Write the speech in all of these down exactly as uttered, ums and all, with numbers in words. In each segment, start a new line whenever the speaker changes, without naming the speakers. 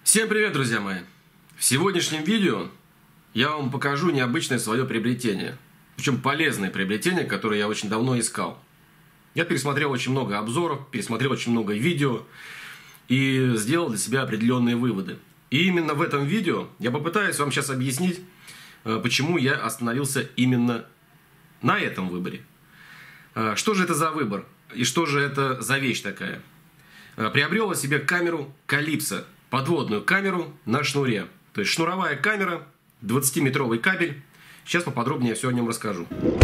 Всем привет, друзья мои! В сегодняшнем видео я вам покажу необычное свое приобретение. Причем полезное приобретение, которое я очень давно искал. Я пересмотрел очень много обзоров, пересмотрел очень много видео и сделал для себя определенные выводы. И именно в этом видео я попытаюсь вам сейчас объяснить, почему я остановился именно на этом выборе. Что же это за выбор? И что же это за вещь такая? Приобрел я себе камеру Calypso. Подводную камеру на шнуре. То есть шнуровая камера, двадцатиметровый кабель. Сейчас поподробнее все о нем расскажу.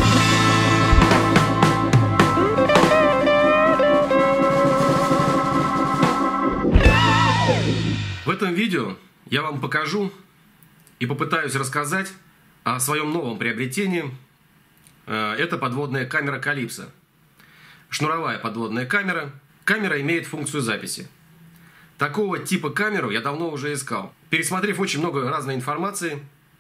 В этом видео я вам покажу и попытаюсь рассказать о своем новом приобретении. Это подводная камера Calypso. Шнуровая подводная камера. Камера имеет функцию записи. Такого типа камеру я давно уже искал. Пересмотрев очень много разной информации,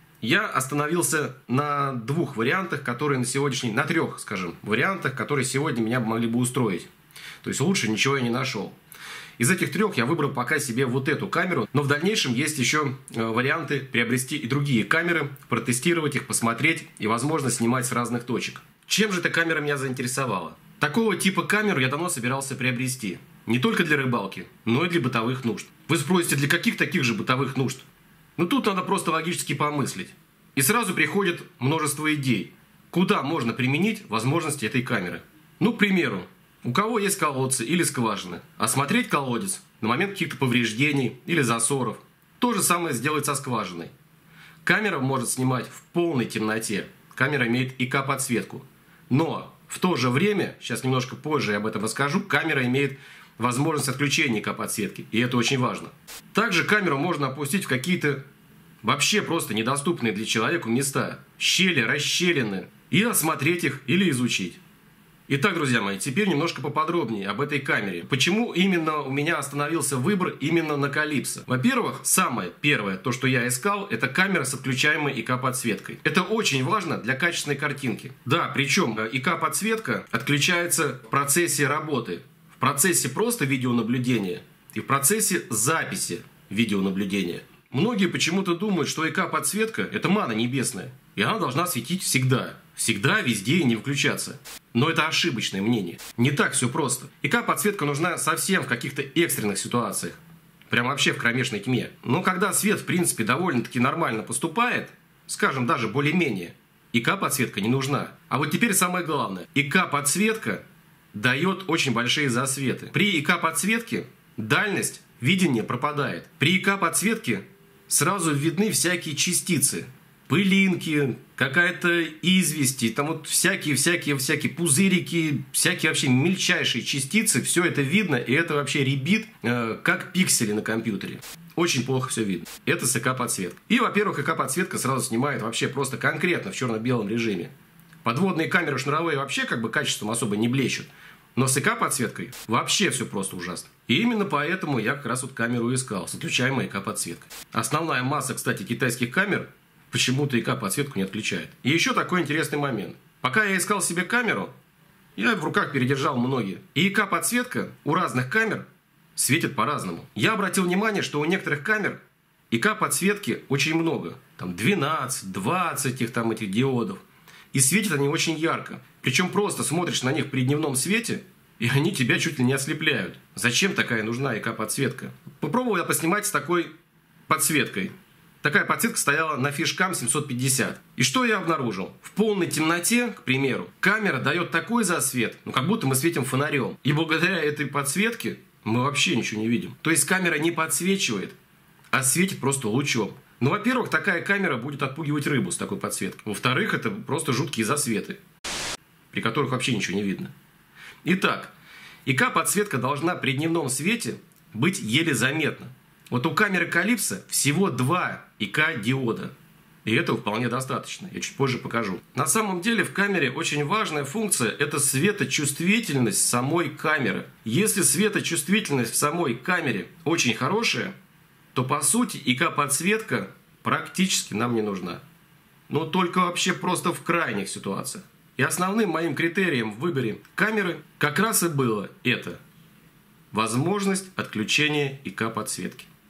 я остановился на двух вариантах, которые на сегодняшний, на трех, скажем, вариантах, которые сегодня меня могли бы устроить. То есть лучше ничего я не нашел. Из этих трех я выбрал пока себе вот эту камеру, но в дальнейшем есть еще варианты приобрести и другие камеры, протестировать их, посмотреть и, возможно, снимать с разных точек. Чем же эта камера меня заинтересовала? Такого типа камеру я давно собирался приобрести. Не только для рыбалки, но и для бытовых нужд. Вы спросите, для каких таких же бытовых нужд? Ну тут надо просто логически помыслить. И сразу приходит множество идей, куда можно применить возможности этой камеры. Ну, к примеру, у кого есть колодцы или скважины, осмотреть колодец на момент каких-то повреждений или засоров. То же самое сделать со скважиной. Камера может снимать в полной темноте. Камера имеет ИК подсветку. Но в то же время, сейчас немножко позже я об этом расскажу, камера имеет возможность отключения ИК подсветки, и это очень важно. Также камеру можно опустить в какие-то вообще просто недоступные для человека места, щели, расщелины, и осмотреть их или изучить. Итак, друзья мои, теперь немножко поподробнее об этой камере. Почему именно у меня остановился выбор именно на Calypso? Во-первых, самое первое, то, что я искал, это камера с отключаемой ИК подсветкой. Это очень важно для качественной картинки. Да, причем ИК подсветка отключается в процессе работы. В процессе просто видеонаблюдения и в процессе записи видеонаблюдения. Многие почему-то думают, что ИК подсветка это мана небесная, и она должна светить всегда. Всегда, везде и не выключаться. Но это ошибочное мнение. Не так все просто. ИК подсветка нужна совсем в каких-то экстренных ситуациях. Прям вообще в кромешной тьме. Но когда свет, в принципе, довольно-таки нормально поступает, скажем, даже более-менее, ИК подсветка не нужна. А вот теперь самое главное. ИК подсветка дает очень большие засветы. При ИК подсветке дальность видения пропадает. При ИК подсветке сразу видны всякие частицы. Пылинки, какая-то известь, там вот всякие-всякие-всякие пузырики, всякие вообще мельчайшие частицы. Все это видно, и это вообще рябит, э, как пиксели на компьютере. Очень плохо все видно. Это с ИК подсветкой. И, во-первых, ИК подсветка сразу снимает вообще просто конкретно в черно-белом режиме. Подводные камеры шнуровые вообще как бы качеством особо не блещут. Но с ИК подсветкой вообще все просто ужасно. И именно поэтому я как раз вот камеру искал с отключаемой ИК подсветкой. Основная масса, кстати, китайских камер почему-то ИК подсветку не отключает. И еще такой интересный момент. Пока я искал себе камеру, я в руках передержал многие. И ИК подсветка у разных камер светит по-разному. Я обратил внимание, что у некоторых камер ИК подсветки очень много. Там двенадцать, двадцать их, там, этих диодов. И светят они очень ярко. Причем просто смотришь на них при дневном свете, и они тебя чуть ли не ослепляют. Зачем такая нужна ИК подсветка? Попробовал я поснимать с такой подсветкой. Такая подсветка стояла на фишкам семьсот пятьдесят. И что я обнаружил? В полной темноте, к примеру, камера дает такой засвет, ну как будто мы светим фонарем. И благодаря этой подсветке мы вообще ничего не видим. То есть камера не подсвечивает, а светит просто лучом. Ну, во-первых, такая камера будет отпугивать рыбу с такой подсветкой. Во-вторых, это просто жуткие засветы, при которых вообще ничего не видно. Итак, ИК подсветка должна при дневном свете быть еле заметна. Вот у камеры Calypso всего два ИК диода. И этого вполне достаточно. Я чуть позже покажу. На самом деле в камере очень важная функция – это светочувствительность самой камеры. Если светочувствительность в самой камере очень хорошая, то по сути ИК подсветка практически нам не нужна. Но только вообще просто в крайних ситуациях. И основным моим критерием в выборе камеры как раз и было это. Возможность отключения ИК подсветки.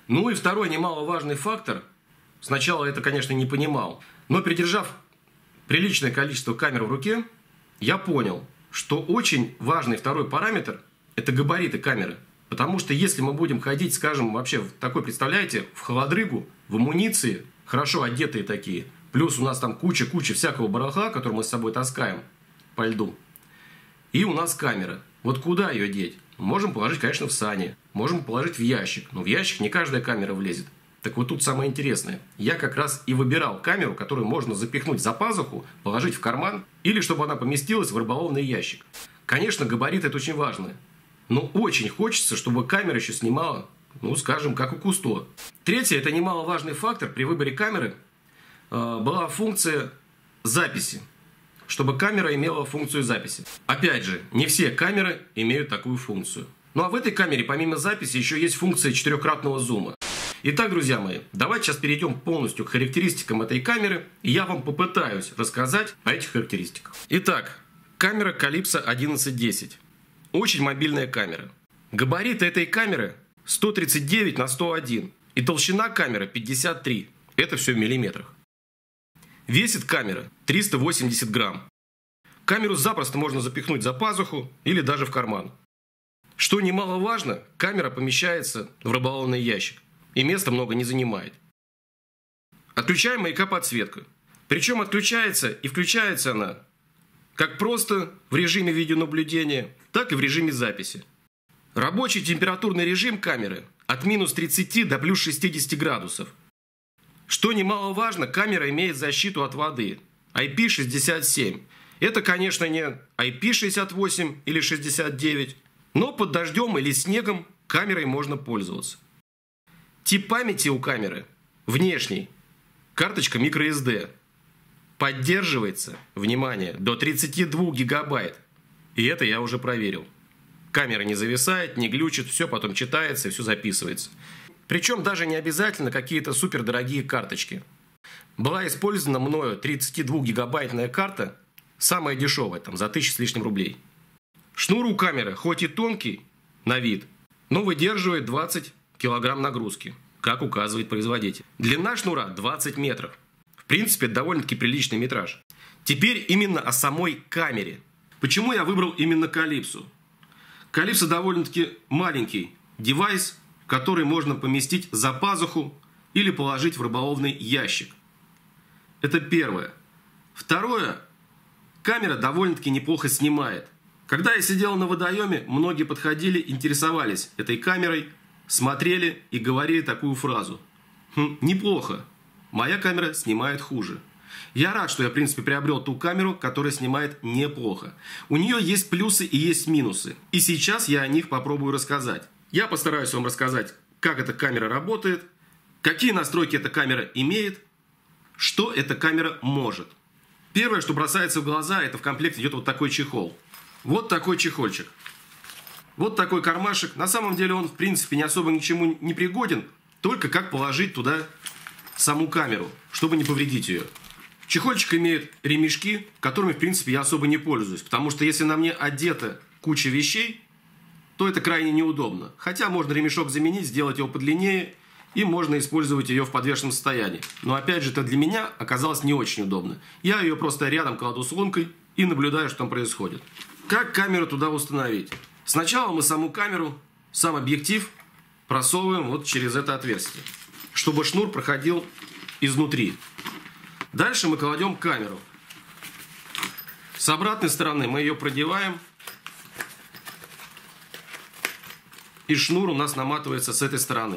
Ну и второй немаловажный фактор. Сначала это, конечно, не понимал. Но придержав приличное количество камер в руке, я понял, что очень важный второй параметр – это габариты камеры. Потому что если мы будем ходить, скажем, вообще в такой, представляете, в холодрыгу, в амуниции, хорошо одетые такие, плюс у нас там куча-куча всякого барахла, который мы с собой таскаем по льду, и у нас камера. Вот куда ее деть? Можем положить, конечно, в сани, можем положить в ящик, но в ящик не каждая камера влезет. Так вот тут самое интересное. Я как раз и выбирал камеру, которую можно запихнуть за пазуху, положить в карман, или чтобы она поместилась в рыболовный ящик. Конечно, габариты это очень важно. Но очень хочется, чтобы камера еще снимала, ну, скажем, как у Кусто. Третье, это немаловажный фактор при выборе камеры, была функция записи. Чтобы камера имела функцию записи. Опять же, не все камеры имеют такую функцию. Ну а в этой камере помимо записи еще есть функция четырехкратного зума. Итак, друзья мои, давайте сейчас перейдем полностью к характеристикам этой камеры, и я вам попытаюсь рассказать о этих характеристиках. Итак, камера Calypso одиннадцать десять. Очень мобильная камера. Габариты этой камеры сто тридцать девять на сто один. И толщина камеры пятьдесят три. Это все в миллиметрах. Весит камера триста восемьдесят грамм. Камеру запросто можно запихнуть за пазуху или даже в карман. Что немаловажно, камера помещается в рыболовный ящик. И места много не занимает. Отключаем маяка подсветка. Причем отключается и включается она как просто в режиме видеонаблюдения, так и в режиме записи. Рабочий температурный режим камеры от минус тридцати до плюс шестидесяти градусов. Что немаловажно, камера имеет защиту от воды ай пи шестьдесят семь. Это, конечно, не ай пи шестьдесят восемь или шестьдесят девять, но под дождем или снегом камерой можно пользоваться. Тип памяти у камеры внешний. Карточка microSD. Поддерживается, внимание, до тридцати двух гигабайт. И это я уже проверил. Камера не зависает, не глючит, все потом читается и все записывается. Причем даже не обязательно какие-то супердорогие карточки. Была использована мною тридцатидвухгигабайтная карта, самая дешевая, там за тысячу с лишним рублей. Шнур у камеры хоть и тонкий на вид, но выдерживает двадцать килограмм нагрузки, как указывает производитель. Длина шнура двадцать метров. В принципе, это довольно-таки приличный метраж. Теперь именно о самой камере. Почему я выбрал именно Calypso? Calypso довольно-таки маленький девайс, который можно поместить за пазуху или положить в рыболовный ящик. Это первое. Второе. Камера довольно-таки неплохо снимает. Когда я сидел на водоеме, многие подходили, интересовались этой камерой, смотрели и говорили такую фразу. Хм, неплохо. Моя камера снимает хуже. Я рад, что я, в принципе, приобрел ту камеру, которая снимает неплохо. У нее есть плюсы и есть минусы. И сейчас я о них попробую рассказать. Я постараюсь вам рассказать, как эта камера работает, какие настройки эта камера имеет, что эта камера может. Первое, что бросается в глаза, это в комплекте идет вот такой чехол. Вот такой чехольчик. Вот такой кармашек. На самом деле он, в принципе, не особо ни к чему не пригоден, только как положить туда саму камеру, чтобы не повредить ее. Чехольчик имеет ремешки, которыми, в принципе, я особо не пользуюсь, потому что если на мне одета куча вещей, то это крайне неудобно. Хотя можно ремешок заменить, сделать его подлиннее, и можно использовать ее в подвешенном состоянии. Но опять же, это для меня оказалось не очень удобно. Я ее просто рядом кладу с лункой и наблюдаю, что там происходит. Как камеру туда установить? Сначала мы саму камеру, сам объектив просовываем вот через это отверстие, чтобы шнур проходил изнутри. Дальше мы кладем камеру. С обратной стороны мы ее продеваем. И шнур у нас наматывается с этой стороны.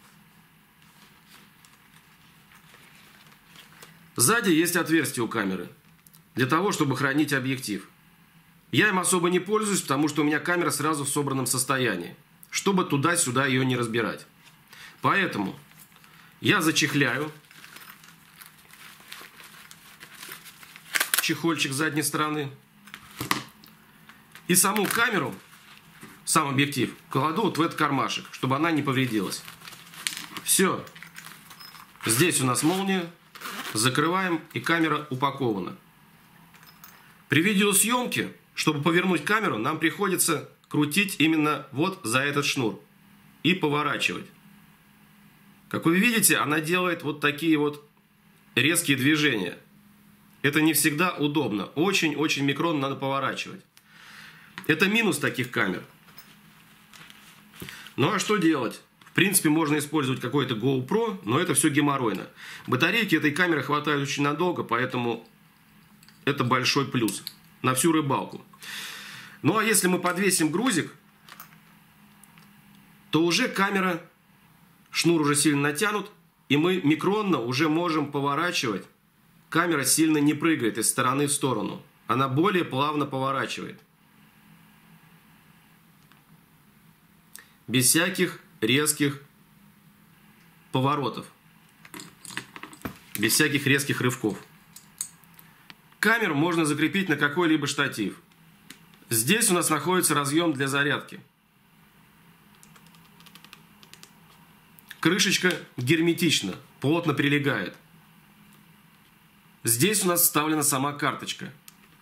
Сзади есть отверстие у камеры, для того, чтобы хранить объектив. Я им особо не пользуюсь, потому что у меня камера сразу в собранном состоянии, чтобы туда-сюда ее не разбирать. Поэтому я зачехляю чехольчик с задней стороны и саму камеру, сам объектив, кладу вот в этот кармашек, чтобы она не повредилась. Все. Здесь у нас молния. Закрываем, и камера упакована. При видеосъемке, чтобы повернуть камеру, нам приходится крутить именно вот за этот шнур и поворачивать. Как вы видите, она делает вот такие вот резкие движения. Это не всегда удобно. Очень-очень микрон надо поворачивать. Это минус таких камер. Ну а что делать? В принципе, можно использовать какой-то GoPro, но это все геморройно. Батарейки этой камеры хватает очень надолго, поэтому это большой плюс на всю рыбалку. Ну а если мы подвесим грузик, то уже камера, шнур уже сильно натянут, и мы микронно уже можем поворачивать. Камера сильно не прыгает из стороны в сторону. Она более плавно поворачивает. Без всяких резких поворотов. Без всяких резких рывков. Камеру можно закрепить на какой-либо штатив. Здесь у нас находится разъем для зарядки. Крышечка герметична, плотно прилегает. Здесь у нас вставлена сама карточка.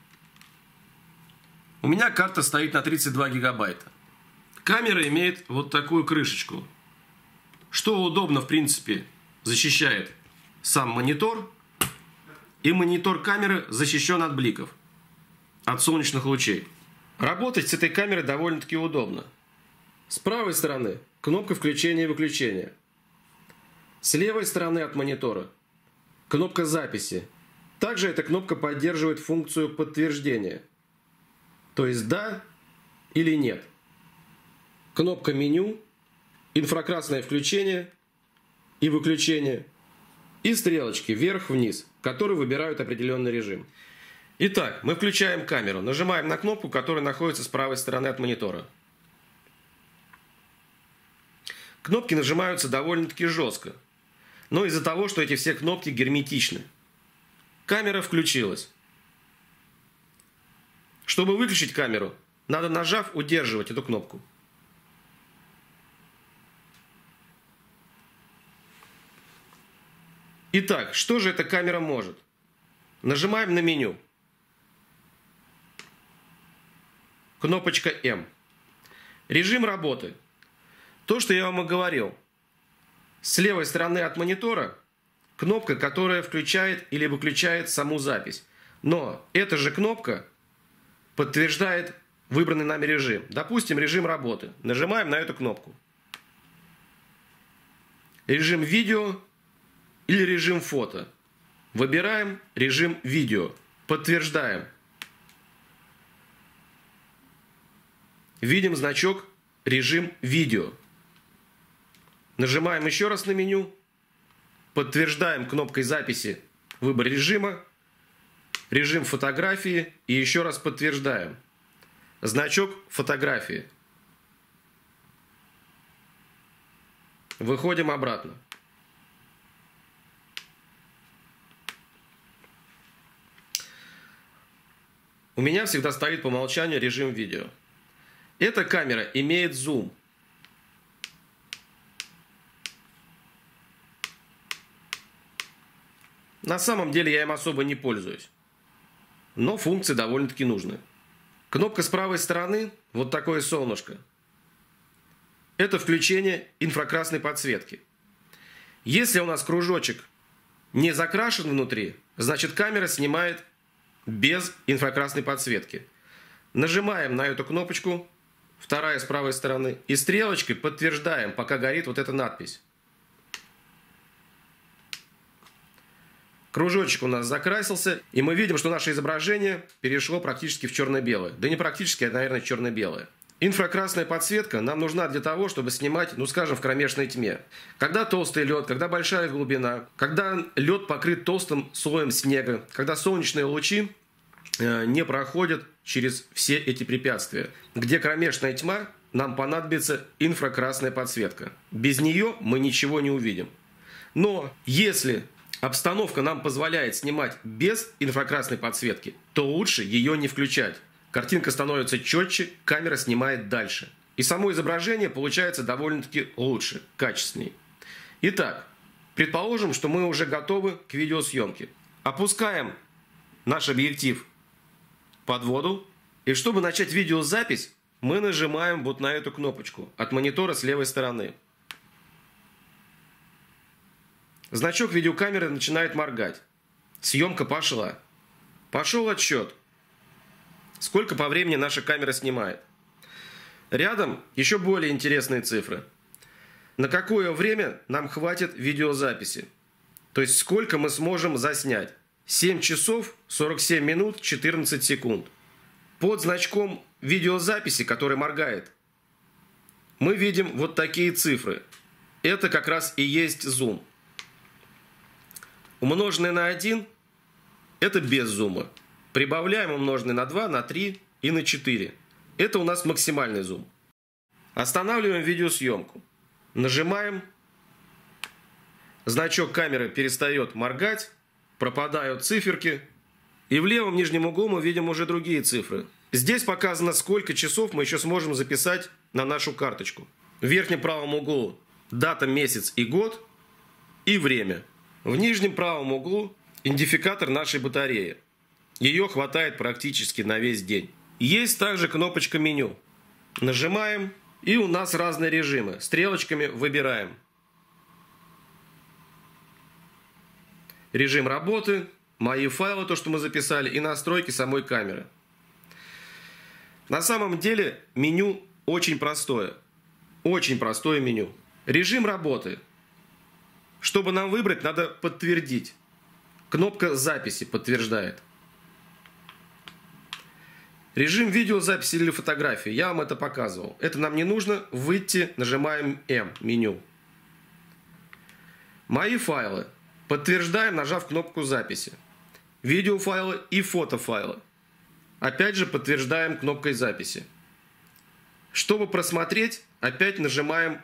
У меня карта стоит на тридцать два гигабайта. Камера имеет вот такую крышечку. Что удобно, в принципе, защищает сам монитор. И монитор камеры защищен от бликов, от солнечных лучей. Работать с этой камерой довольно-таки удобно. С правой стороны кнопка включения и выключения. С левой стороны от монитора кнопка записи. Также эта кнопка поддерживает функцию подтверждения. То есть да или нет. Кнопка меню, инфракрасное включение и выключение. И стрелочки вверх-вниз, которые выбирают определенный режим. Итак, мы включаем камеру. Нажимаем на кнопку, которая находится с правой стороны от монитора. Кнопки нажимаются довольно-таки жестко. Но из-за того, что эти все кнопки герметичны. Камера включилась. Чтобы выключить камеру, надо, нажав, удерживать эту кнопку. Итак, что же эта камера может? Нажимаем на меню. Кнопочка М. Режим работы. То, что я вам и говорил. С левой стороны от монитора кнопка, которая включает или выключает саму запись. Но эта же кнопка подтверждает выбранный нами режим. Допустим, режим работы. Нажимаем на эту кнопку. Режим видео или режим фото. Выбираем режим видео. Подтверждаем. Видим значок режим видео. Нажимаем еще раз на меню. Подтверждаем кнопкой записи выбор режима. Режим фотографии. И еще раз подтверждаем. Значок фотографии. Выходим обратно. У меня всегда стоит по умолчанию режим видео. Эта камера имеет зум. На самом деле я им особо не пользуюсь. Но функции довольно-таки нужны. Кнопка с правой стороны, вот такое солнышко. Это включение инфракрасной подсветки. Если у нас кружочек не закрашен внутри, значит камера снимает без инфракрасной подсветки. Нажимаем на эту кнопочку, вторая с правой стороны, и стрелочкой подтверждаем, пока горит вот эта надпись. Кружочек у нас закрасился, и мы видим, что наше изображение перешло практически в черно-белое. Да не практически, а, наверное, черно-белое. Инфракрасная подсветка нам нужна для того, чтобы снимать, ну скажем, в кромешной тьме. Когда толстый лед, когда большая глубина, когда лед покрыт толстым слоем снега, когда солнечные лучи э, не проходят через все эти препятствия. Где кромешная тьма, нам понадобится инфракрасная подсветка. Без нее мы ничего не увидим. Но если обстановка нам позволяет снимать без инфракрасной подсветки, то лучше ее не включать. Картинка становится четче, камера снимает дальше. И само изображение получается довольно-таки лучше, качественнее. Итак, предположим, что мы уже готовы к видеосъемке. Опускаем наш объектив под воду. И чтобы начать видеозапись, мы нажимаем вот на эту кнопочку от монитора с левой стороны. Значок видеокамеры начинает моргать. Съемка пошла. Пошел отсчет. Сколько по времени наша камера снимает. Рядом еще более интересные цифры. На какое время нам хватит видеозаписи? То есть сколько мы сможем заснять? семь часов сорок семь минут четырнадцать секунд. Под значком видеозаписи, который моргает, мы видим вот такие цифры. Это как раз и есть зум. Умноженное на один – это без зума. Прибавляем умноженное на два, на три и на четыре. Это у нас максимальный зум. Останавливаем видеосъемку. Нажимаем. Значок камеры перестает моргать. Пропадают циферки. И в левом нижнем углу мы видим уже другие цифры. Здесь показано, сколько часов мы еще сможем записать на нашу карточку. В верхнем правом углу дата, месяц и год и время. В нижнем правом углу идентификатор нашей батареи. Ее хватает практически на весь день. Есть также кнопочка меню. Нажимаем, и у нас разные режимы. Стрелочками выбираем. Режим работы, мои файлы, то, что мы записали, и настройки самой камеры. На самом деле меню очень простое. Очень простое меню. Режим работы. Чтобы нам выбрать, надо подтвердить. Кнопка записи подтверждает. Режим видеозаписи или фотографии. Я вам это показывал. Это нам не нужно. Выйти, нажимаем М, меню. Мои файлы. Подтверждаем, нажав кнопку записи. Видеофайлы и фотофайлы. Опять же подтверждаем кнопкой записи. Чтобы просмотреть, опять нажимаем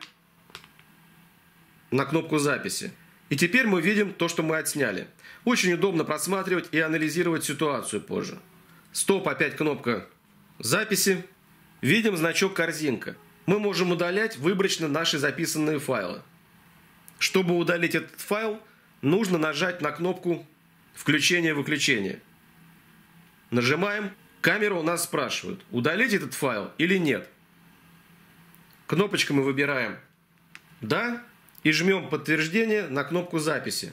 на кнопку записи. И теперь мы видим то, что мы отсняли. Очень удобно просматривать и анализировать ситуацию позже. Стоп, опять кнопка записи. Видим значок корзинка. Мы можем удалять выборочно наши записанные файлы. Чтобы удалить этот файл, нужно нажать на кнопку включения-выключения. Нажимаем. Камера у нас спрашивает, удалить этот файл или нет. Кнопочкой мы выбираем «Да» и жмем подтверждение на кнопку записи.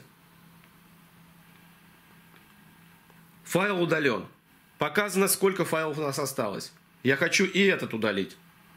Файл удален. Показано, сколько файлов у нас осталось. Я хочу и этот удалить.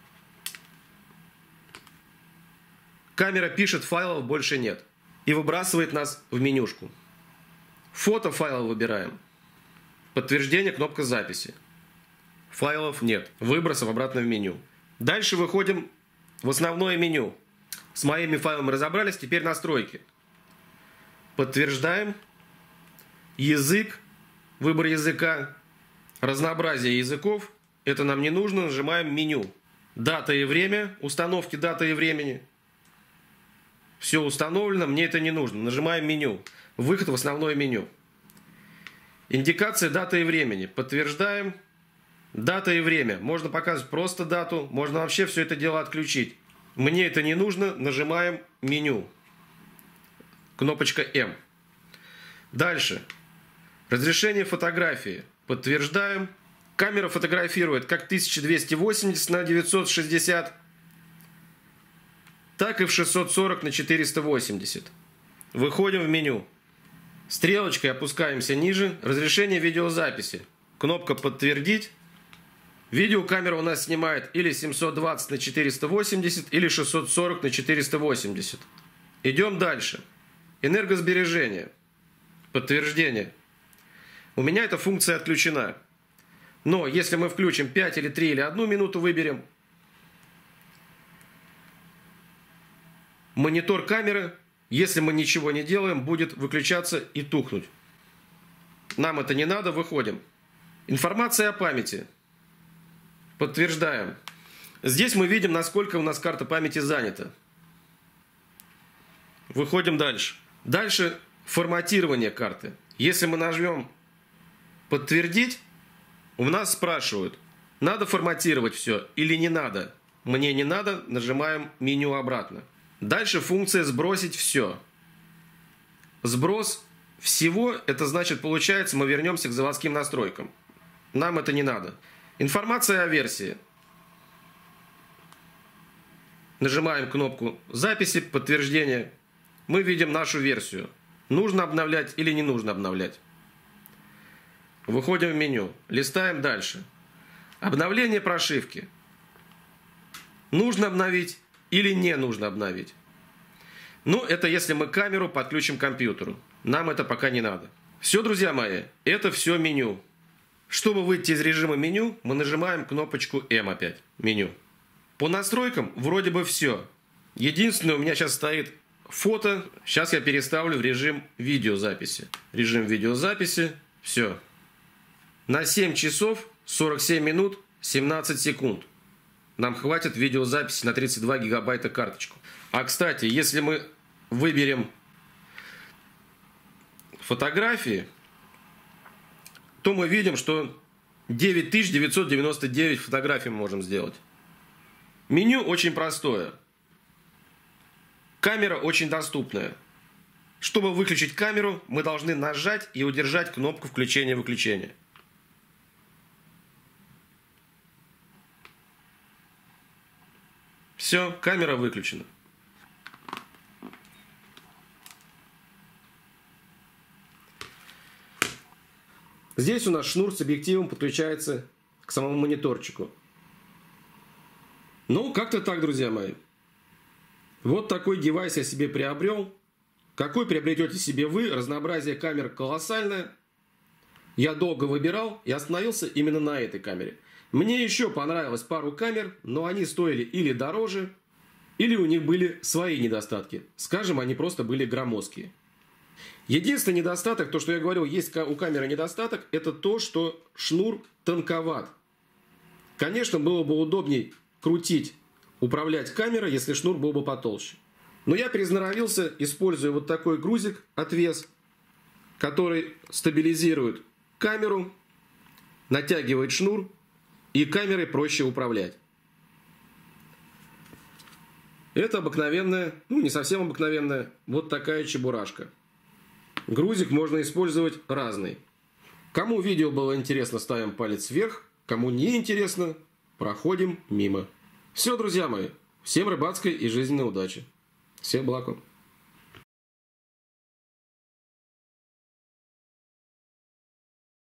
Камера пишет, файлов больше нет. И выбрасывает нас в менюшку. Фото файл выбираем. Подтверждение, кнопка записи. Файлов нет. Выбросов обратно в меню. Дальше выходим в основное меню. С моими файлами разобрались, теперь настройки. Подтверждаем. Язык. Выбор языка. Разнообразие языков. Это нам не нужно. Нажимаем меню. Дата и время. Установки даты и времени. Все установлено. Мне это не нужно. Нажимаем меню. Выход в основное меню. Индикация даты и времени. Подтверждаем. Дата и время. Можно показывать просто дату. Можно вообще все это дело отключить. Мне это не нужно. Нажимаем меню. Кнопочка М. Дальше. Разрешение фотографии. Подтверждаем. Камера фотографирует как тысяча двести восемьдесят на девятьсот шестьдесят, так и в шестьсот сорок на четыреста восемьдесят. Выходим в меню. Стрелочкой опускаемся ниже. Разрешение видеозаписи. Кнопка «Подтвердить». Видеокамера у нас снимает или семьсот двадцать на четыреста восемьдесят, или шестьсот сорок на четыреста восемьдесят. Идем дальше. Энергосбережение. Подтверждение. У меня эта функция отключена. Но если мы включим пять или три или одну минуту выберем, монитор камеры, если мы ничего не делаем, будет выключаться и тухнуть. Нам это не надо, выходим. Информация о памяти. Подтверждаем. Здесь мы видим, насколько у нас карта памяти занята. Выходим дальше. Дальше форматирование карты. Если мы нажмем «Подтвердить», у нас спрашивают, надо форматировать все или не надо. Мне не надо, нажимаем меню обратно. Дальше функция «Сбросить все». Сброс всего, это значит, получается, мы вернемся к заводским настройкам. Нам это не надо. Информация о версии. Нажимаем кнопку записи, подтверждение. мы видим нашу версию. Нужно обновлять или не нужно обновлять. Выходим в меню, листаем дальше. Обновление прошивки. Нужно обновить или не нужно обновить. Ну, это если мы камеру подключим к компьютеру. Нам это пока не надо. Все, друзья мои, это все меню. Чтобы выйти из режима меню, мы нажимаем кнопочку М опять. Меню. По настройкам вроде бы все. Единственное, у меня сейчас стоит фото. Сейчас я переставлю в режим видеозаписи. Режим видеозаписи. Все. На семь часов сорок семь минут семнадцать секунд. Нам хватит видеозаписи на тридцать два гигабайта карточку. А, кстати, если мы выберем фотографии, то мы видим, что девять тысяч девятьсот девяносто девять фотографий мы можем сделать. Меню очень простое. Камера очень доступная. Чтобы выключить камеру, мы должны нажать и удержать кнопку включения-выключения. Все, камера выключена. Здесь у нас шнур с объективом подключается к самому мониторчику. Ну, как-то так, друзья мои. Вот такой девайс я себе приобрел. Какой приобретете себе вы? Разнообразие камер колоссальное. Я долго выбирал и остановился именно на этой камере. Мне еще понравилось пару камер, но они стоили или дороже, или у них были свои недостатки. Скажем, они просто были громоздкие. Единственный недостаток, то, что я говорил, есть у камеры недостаток, это то, что шнур тонковат. Конечно, было бы удобней крутить, управлять камерой, если шнур был бы потолще. Но я приноровился, используя вот такой грузик, отвес, который стабилизирует камеру, натягивает шнур, и камерой проще управлять. Это обыкновенная, ну не совсем обыкновенная, вот такая чебурашка. Грузик можно использовать разный. Кому видео было интересно, ставим палец вверх. Кому не интересно, проходим мимо. Все, друзья мои. Всем рыбацкой и жизненной удачи. Всем благ вам.